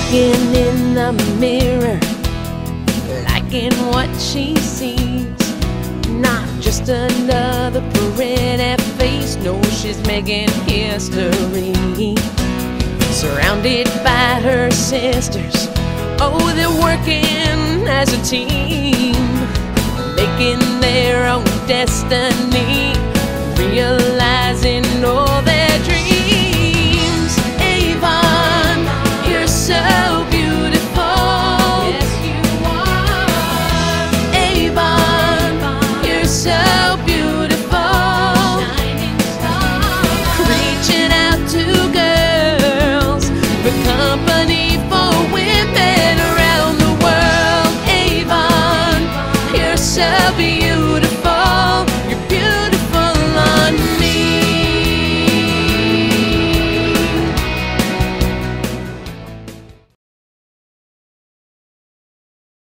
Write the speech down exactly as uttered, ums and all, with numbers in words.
Looking in the mirror, liking what she sees. Not just another pretty face, no, she's making history. Surrounded by her sisters, oh, they're working as a team, making their own destiny, realizing all their dreams. Avon, you're so beautiful. Yes, you are. Avon, you're so beautiful. Shining star. Reaching out to girls for company for women around the world. Avon, you're so beautiful.